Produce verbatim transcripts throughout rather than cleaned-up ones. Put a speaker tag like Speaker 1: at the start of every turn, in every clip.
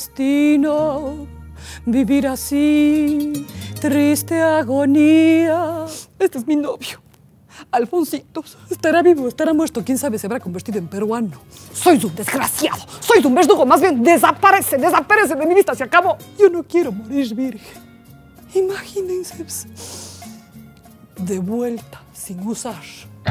Speaker 1: destino, vivir así, triste agonía. Este es mi novio, Alfonsito. Estará vivo, estará muerto, quién sabe, se habrá convertido en peruano. Sois un desgraciado, sois un verdugo, más bien desaparece, desaparece de mi vista, se acabó. Yo no quiero morir virgen. Imagínense, de vuelta, sin usar.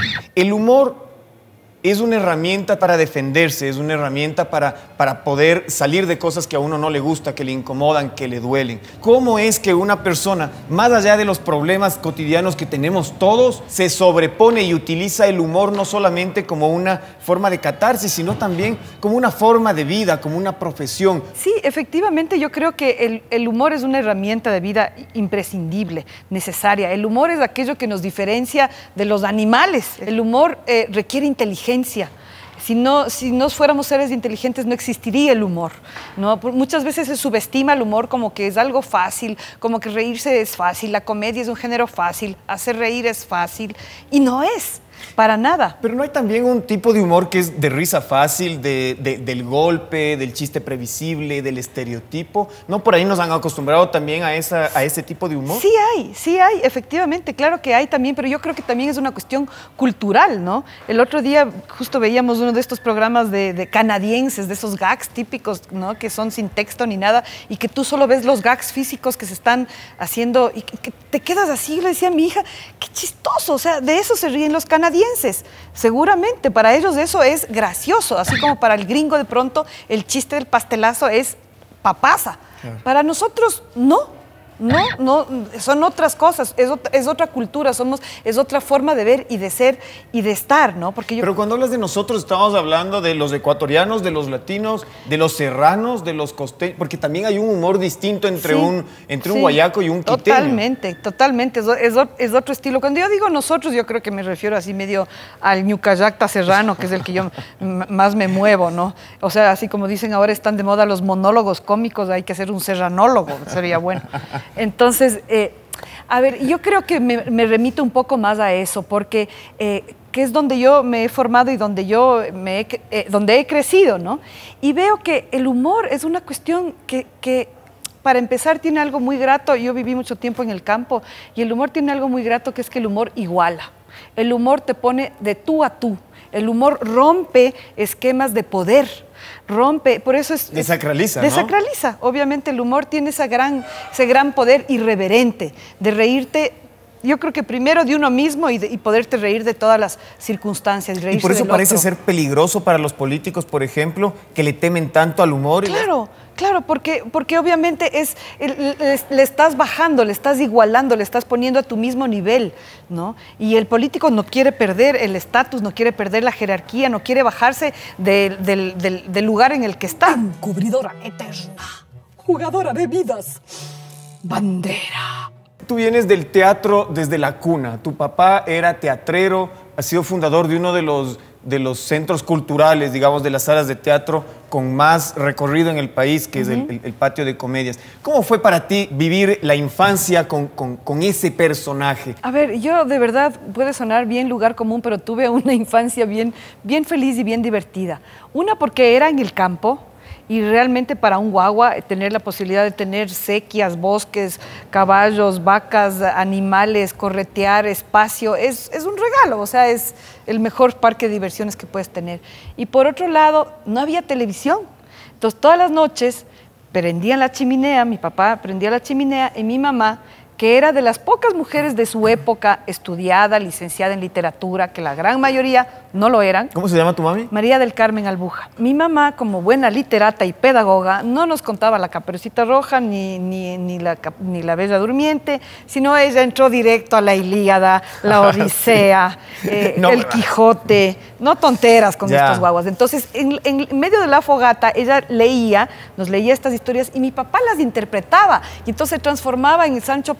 Speaker 2: El humor es una herramienta para defenderse, es una herramienta para, para poder salir de cosas que a uno no le gusta, que le incomodan, que le duelen. ¿Cómo es que una persona, más allá de los problemas cotidianos que tenemos todos, se sobrepone y utiliza el humor no solamente como una forma de catarsis, sino también como una forma de vida, como una profesión?
Speaker 3: Sí, efectivamente, yo creo que el, el humor es una herramienta de vida imprescindible, necesaria. El humor es aquello que nos diferencia de los animales. El humor eh, requiere inteligencia. Si no, si no fuéramos seres inteligentes no existiría el humor, ¿no? Muchas veces se subestima el humor como que es algo fácil, como que reírse es fácil, la comedia es un género fácil, hacer reír es fácil, y no es. Para nada.
Speaker 2: Pero ¿no hay también un tipo de humor que es de risa fácil, de, de, del golpe, del chiste previsible, del estereotipo? ¿No por ahí nos han acostumbrado también a, esa, a ese tipo de humor?
Speaker 3: Sí hay, sí hay, efectivamente, claro que hay también, pero yo creo que también es una cuestión cultural, ¿no? El otro día justo veíamos uno de estos programas de, de canadienses, de esos gags típicos, ¿no? Que son sin texto ni nada, y que tú solo ves los gags físicos que se están haciendo y que, que te quedas así. Le decía a mi hija, qué chistoso, o sea, de eso se ríen los canadienses. Seguramente para ellos eso es gracioso, así como para el gringo de pronto el chiste del pastelazo es papasa. Para nosotros no. No, no, son otras cosas, es otra, es otra cultura, somos, es otra forma de ver y de ser y de estar, ¿no? Porque yo...
Speaker 2: Pero cuando hablas de nosotros, estamos hablando de los ecuatorianos, de los latinos, de los serranos, de los costeños, porque también hay un humor distinto entre, sí, un, entre sí, un guayaco y un quiteño.
Speaker 3: Totalmente, totalmente, es, es, es otro estilo. Cuando yo digo nosotros, yo creo que me refiero así medio al ñucayacta serrano, que es el que yo más me muevo, ¿no? O sea, así como dicen ahora están de moda los monólogos cómicos, hay que hacer un serranólogo, sería bueno. Entonces, eh, a ver, yo creo que me, me remito un poco más a eso, porque eh, que es donde yo me he formado y donde yo me he, eh, donde he crecido, ¿no? Y veo que el humor es una cuestión que, que, para empezar, tiene algo muy grato. Yo viví mucho tiempo en el campo y el humor tiene algo muy grato, que es que el humor iguala. El humor te pone de tú a tú. El humor rompe esquemas de poder. Rompe, por eso es...
Speaker 2: Desacraliza,
Speaker 3: es, Desacraliza, ¿no? Obviamente el humor tiene esa gran, ese gran poder irreverente de reírte, yo creo que primero de uno mismo y, de, y poderte reír de todas las circunstancias.
Speaker 2: Y por eso parece
Speaker 3: otro.
Speaker 2: ser peligroso para los políticos, por ejemplo, que le temen tanto al humor.
Speaker 3: Claro, y... claro, porque, porque obviamente es, le, le estás bajando, le estás igualando, le estás poniendo a tu mismo nivel, ¿no? Y el político no quiere perder el estatus, no quiere perder la jerarquía, no quiere bajarse de, del, del, del lugar en el que está.
Speaker 1: Encubridora eterna, jugadora de vidas, bandera.
Speaker 2: Tú vienes del teatro desde la cuna. Tu papá era teatrero, ha sido fundador de uno de los, de los centros culturales, digamos, de las salas de teatro con más recorrido en el país, que uh-huh. es el, el, el Patio de Comedias. ¿Cómo fue para ti vivir la infancia con, con, con ese personaje?
Speaker 3: A ver, yo de verdad, puede sonar bien lugar común, pero tuve una infancia bien, bien feliz y bien divertida. Una porque era en el campo. Y realmente para un guagua tener la posibilidad de tener sequias, bosques, caballos, vacas, animales, corretear, espacio, es, es un regalo, o sea, es el mejor parque de diversiones que puedes tener. Y por otro lado, no había televisión. Entonces todas las noches prendían la chimenea, mi papá prendía la chimenea y mi mamá, que era de las pocas mujeres de su época estudiada, licenciada en literatura, que la gran mayoría no lo eran.
Speaker 2: ¿Cómo se llama tu mami?
Speaker 3: María del Carmen Albuja. Mi mamá, como buena literata y pedagoga, no nos contaba la Caperucita Roja ni, ni, ni, la, ni la Bella Durmiente, sino ella entró directo a la Ilíada, la Odisea, eh, no, el Quijote, no tonteras con ya. estos guaguas. Entonces, en, en medio de la fogata, ella leía, nos leía estas historias y mi papá las interpretaba. Y entonces se transformaba en Sancho Panza,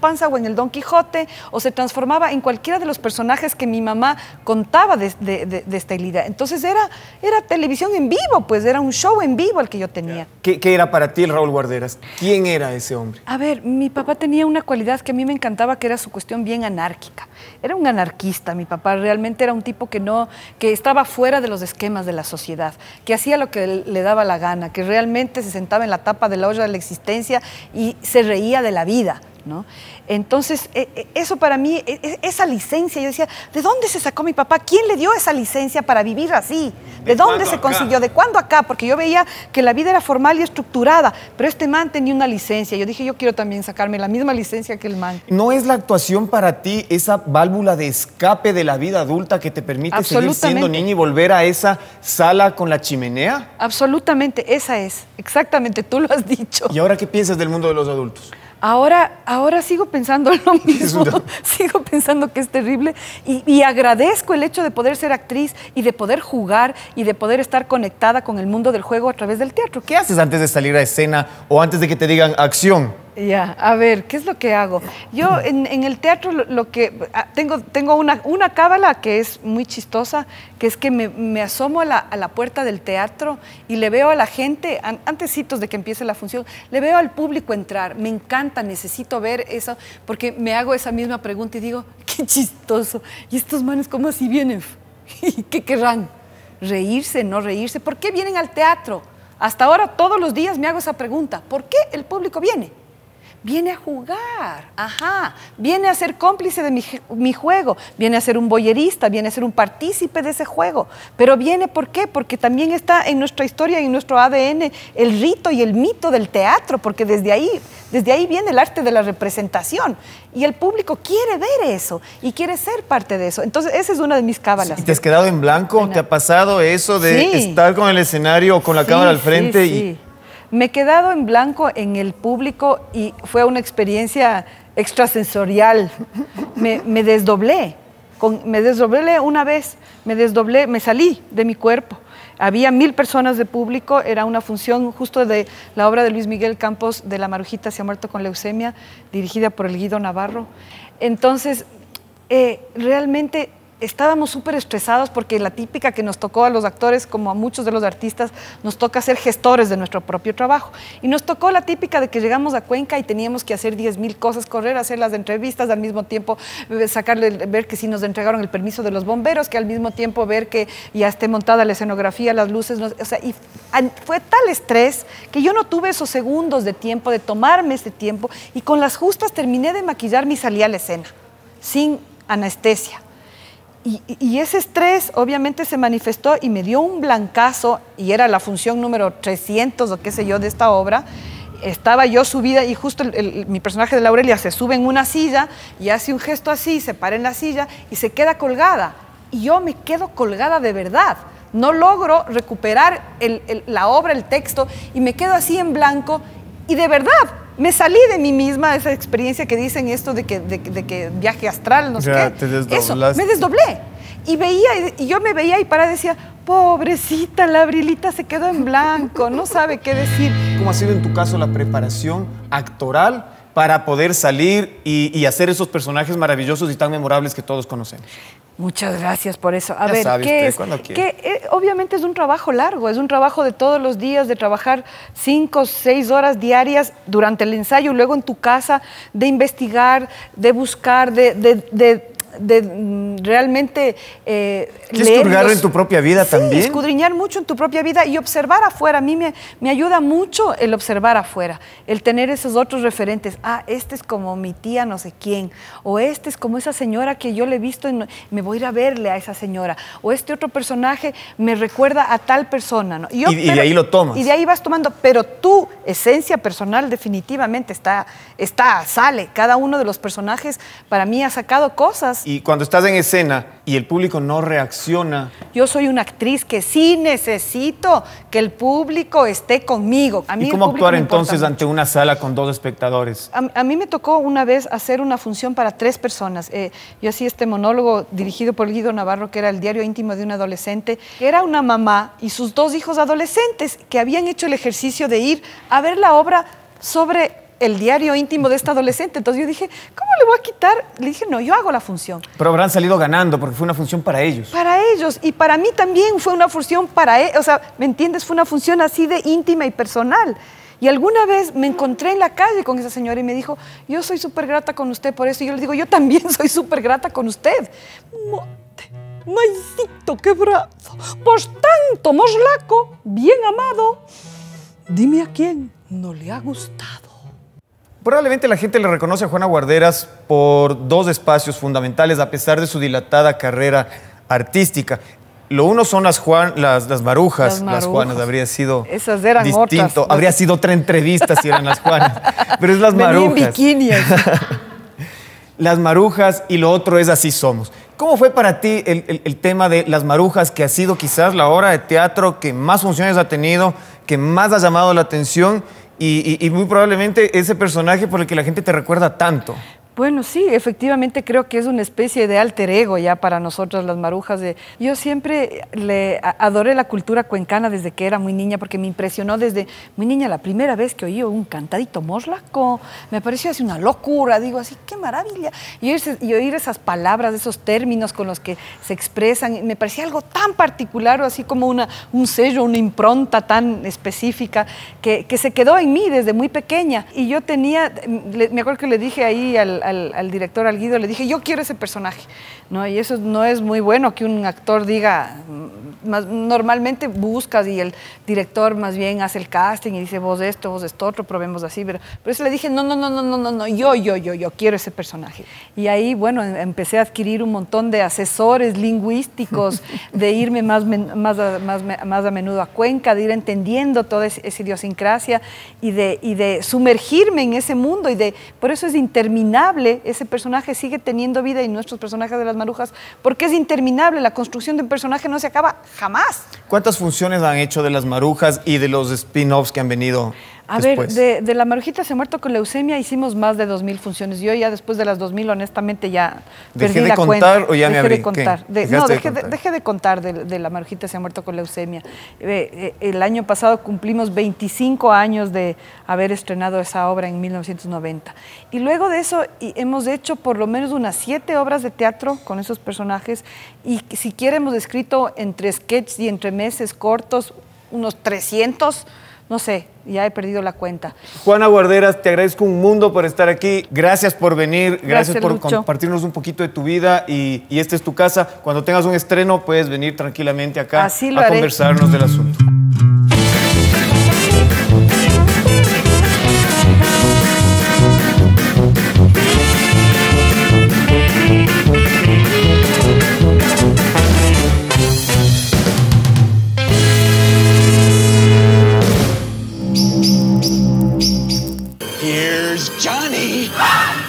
Speaker 3: Panza o en el Don Quijote, o se transformaba en cualquiera de los personajes que mi mamá contaba de, de, de, de esta idea. Entonces era, era televisión en vivo, pues era un show en vivo el que yo tenía.
Speaker 2: ¿Qué, qué era para ti el Raúl Guarderas? ¿Quién era ese hombre?
Speaker 3: A ver, mi papá tenía una cualidad que a mí me encantaba, que era su cuestión bien anárquica. Era un anarquista, mi papá realmente era un tipo que no, que estaba fuera de los esquemas de la sociedad, que hacía lo que le daba la gana, que realmente se sentaba en la tapa de la olla de la existencia y se reía de la vida, ¿no? Entonces, eso para mí, esa licencia, yo decía, ¿de dónde se sacó mi papá? ¿Quién le dio esa licencia para vivir así? ¿De dónde se consiguió? ¿De cuándo acá? Porque yo veía que la vida era formal y estructurada, pero este man tenía una licencia. Yo dije, yo quiero también sacarme la misma licencia que el man.
Speaker 2: ¿No es la actuación para ti esa válvula de escape de la vida adulta que te permite seguir siendo niña y volver a esa sala con la chimenea?
Speaker 3: Absolutamente, esa es. Exactamente, tú lo has dicho.
Speaker 2: ¿Y ahora qué piensas del mundo de los adultos?
Speaker 3: Ahora, ahora sigo pensando lo mismo, sigo pensando que es terrible y, y agradezco el hecho de poder ser actriz y de poder jugar y de poder estar conectada con el mundo del juego a través del teatro.
Speaker 2: ¿Qué haces antes de salir a escena o antes de que te digan acción?
Speaker 3: Ya, a ver, ¿qué es lo que hago? Yo en, en el teatro lo, lo que... Tengo, tengo una, una cábala que es muy chistosa, que es que me, me asomo a la, a la puerta del teatro y le veo a la gente, an, antesitos de que empiece la función, le veo al público entrar. Me encanta, necesito ver eso, porque me hago esa misma pregunta y digo, qué chistoso. ¿Y estos manes cómo así vienen? ¿Qué querrán? ¿Reírse, no reírse? ¿Por qué vienen al teatro? Hasta ahora todos los días me hago esa pregunta. ¿Por qué el público viene? Viene a jugar, ajá, viene a ser cómplice de mi, mi juego, viene a ser un boyerista, viene a ser un partícipe de ese juego, pero viene, ¿por qué? Porque también está en nuestra historia y en nuestro A D N el rito y el mito del teatro, porque desde ahí, desde ahí viene el arte de la representación y el público quiere ver eso y quiere ser parte de eso. Entonces, esa es una de mis cábalas.
Speaker 2: ¿Y te has quedado en blanco? ¿Te ha pasado eso de sí. estar con el escenario o con la sí, cámara al frente?
Speaker 3: Sí, sí. y Me he quedado en blanco en el público y fue una experiencia extrasensorial. Me, me desdoblé, con, me desdoblé una vez, me desdoblé, me salí de mi cuerpo. Había mil personas de público, era una función justo de la obra de Luis Miguel Campos, de La Marujita se ha muerto con leucemia, dirigida por el Guido Navarro. Entonces, eh, realmente... estábamos súper estresados porque la típica que nos tocó a los actores, como a muchos de los artistas, nos toca ser gestores de nuestro propio trabajo. Y nos tocó la típica de que llegamos a Cuenca y teníamos que hacer diez mil cosas, correr, hacer las entrevistas, al mismo tiempo sacarle, ver que si nos entregaron el permiso de los bomberos, que al mismo tiempo ver que ya esté montada la escenografía, las luces. No, o sea, y fue tal estrés que yo no tuve esos segundos de tiempo, de tomarme ese tiempo, y con las justas terminé de maquillarme y salí a la escena, sin anestesia. Y, y ese estrés obviamente se manifestó y me dio un blancazo, y era la función número trescientos o qué sé yo de esta obra. Estaba yo subida y justo el, el, mi personaje de Laurelia se sube en una silla y hace un gesto así, se para en la silla y se queda colgada. Y yo me quedo colgada de verdad. No logro recuperar el, el, la obra, el texto, y me quedo así en blanco y de verdad me salí de mí misma, esa experiencia que dicen esto de que, de, de que viaje astral, no sé
Speaker 2: ya,
Speaker 3: qué.
Speaker 2: Te desdoblaste.
Speaker 3: Eso, me desdoblé. Y veía, y yo me veía y paraba y decía, pobrecita, la Abrilita se quedó en blanco, no sabe qué decir.
Speaker 2: ¿Cómo ha sido en tu caso la preparación actoral para poder salir y, y hacer esos personajes maravillosos y tan memorables que todos conocemos?
Speaker 3: Muchas gracias por eso. A
Speaker 2: ya
Speaker 3: ver,
Speaker 2: sabe
Speaker 3: ¿qué
Speaker 2: usted,
Speaker 3: es? Que, eh, obviamente es un trabajo largo, es un trabajo de todos los días, de trabajar cinco, seis horas diarias durante el ensayo, luego en tu casa, de investigar, de buscar, de... de, de de realmente eh,
Speaker 2: escudriñar los... en tu propia vida
Speaker 3: sí,
Speaker 2: también.
Speaker 3: escudriñar mucho en tu propia vida y observar afuera. A mí me, me ayuda mucho el observar afuera, el tener esos otros referentes. Ah, este es como mi tía no sé quién, o este es como esa señora que yo le he visto, en, me voy a ir a verle a esa señora, o este otro personaje me recuerda a tal persona, ¿no? Y, yo,
Speaker 2: y,
Speaker 3: pero,
Speaker 2: y de ahí lo tomas.
Speaker 3: Y de ahí vas tomando, pero tu esencia personal definitivamente está, está, sale. Cada uno de los personajes para mí ha sacado cosas.
Speaker 2: Y cuando estás en escena y el público no reacciona...
Speaker 3: Yo soy una actriz que sí necesito que el público esté conmigo. A mí
Speaker 2: ¿Y cómo actuar entonces ante una sala con dos espectadores?
Speaker 3: A, a mí me tocó una vez hacer una función para tres personas. Eh, yo hacía este monólogo dirigido por Guido Navarro, que era el diario íntimo de un adolescente, que era una mamá y sus dos hijos adolescentes que habían hecho el ejercicio de ir a ver la obra sobre el diario íntimo de esta adolescente. Entonces yo dije, ¿cómo le voy a quitar? Le dije, no, yo hago la función.
Speaker 2: Pero habrán salido ganando porque fue una función para ellos.
Speaker 3: Para ellos. Y para mí también fue una función para ellos. O sea, ¿me entiendes? Fue una función así de íntima y personal. Y alguna vez me encontré en la calle con esa señora y me dijo, yo soy súper grata con usted por eso. Y yo le digo, yo también soy súper grata con usted.
Speaker 1: Mote, maicito quebrado, por tanto, moslaco, bien amado. Dime a quién no le ha gustado.
Speaker 2: Probablemente la gente le reconoce a Juana Guarderas por dos espacios fundamentales a pesar de su dilatada carrera artística. Lo uno son las, Juan, las, las marujas,
Speaker 3: Las marujas.
Speaker 2: las Juanas, habría sido
Speaker 3: Esas eran
Speaker 2: distinto.
Speaker 3: otras.
Speaker 2: Habría sido otra entrevista si eran las Juanas, pero es las
Speaker 3: Venía en
Speaker 2: marujas.
Speaker 3: bikini.
Speaker 2: Las marujas y lo otro es Así Somos. ¿Cómo fue para ti el, el, el tema de las marujas, que ha sido quizás la obra de teatro que más funciones ha tenido, que más ha llamado la atención y, y, y muy probablemente ese personaje por el que la gente te recuerda tanto?
Speaker 3: Bueno, sí, efectivamente creo que es una especie de alter ego ya para nosotros las marujas. De... Yo siempre le adoré la cultura cuencana desde que era muy niña, porque me impresionó desde muy niña la primera vez que oí un cantadito moslaco. Me pareció así una locura, digo así, qué maravilla. Y oír, y oír esas palabras, esos términos con los que se expresan, me parecía algo tan particular, así como una, un sello, una impronta tan específica que, que se quedó en mí desde muy pequeña. Y yo tenía, me acuerdo que le dije ahí al Al, al director, al Guido, le dije, yo quiero ese personaje, ¿no? Y eso no es muy bueno que un actor diga, más, normalmente buscas y el director más bien hace el casting y dice, vos esto, vos esto otro, probemos así, pero, pero eso le dije, no, no, no, no, no, no, no, yo, yo, yo, yo quiero ese personaje. Y ahí, bueno, empecé a adquirir un montón de asesores lingüísticos, de irme más, más, a, más, más a menudo a Cuenca, de ir entendiendo toda esa, esa idiosincrasia y de, y de sumergirme en ese mundo, y de, por eso es interminable. Ese personaje sigue teniendo vida, y nuestros personajes de las marujas, porque es interminable. La construcción de un personaje no se acaba jamás.
Speaker 2: ¿Cuántas funciones han hecho de las marujas y de los spin-offs que han venido
Speaker 3: A
Speaker 2: después?
Speaker 3: ver, de, de La Marujita se ha muerto con leucemia hicimos más de dos mil funciones. Yo ya después de las dos mil, honestamente, ya
Speaker 2: ¿Dejé
Speaker 3: perdí
Speaker 2: de
Speaker 3: la
Speaker 2: contar
Speaker 3: cuenta.
Speaker 2: o ya me
Speaker 3: dejé
Speaker 2: abrí?
Speaker 3: de contar.
Speaker 2: ¿Qué?
Speaker 3: De,
Speaker 2: ¿Dejaste
Speaker 3: no,
Speaker 2: de
Speaker 3: dejé de,
Speaker 2: contar?
Speaker 3: dejé de contar de, de La Marujita se ha muerto con leucemia. Eh, eh, el año pasado cumplimos veinticinco años de haber estrenado esa obra en mil novecientos noventa. Y luego de eso y hemos hecho por lo menos unas siete obras de teatro con esos personajes, y siquiera hemos escrito entre sketches y entre meses cortos unos trescientos, no sé, ya he perdido la cuenta.
Speaker 2: Juana Guarderas, te agradezco un mundo por estar aquí. Gracias por venir, gracias,
Speaker 3: Gracias,
Speaker 2: por
Speaker 3: Lucho.
Speaker 2: compartirnos un poquito de tu vida, y, y esta es tu casa. Cuando tengas un estreno puedes venir tranquilamente acá
Speaker 3: Así lo
Speaker 2: a
Speaker 3: haré.
Speaker 2: conversarnos del asunto.
Speaker 4: Here's Johnny.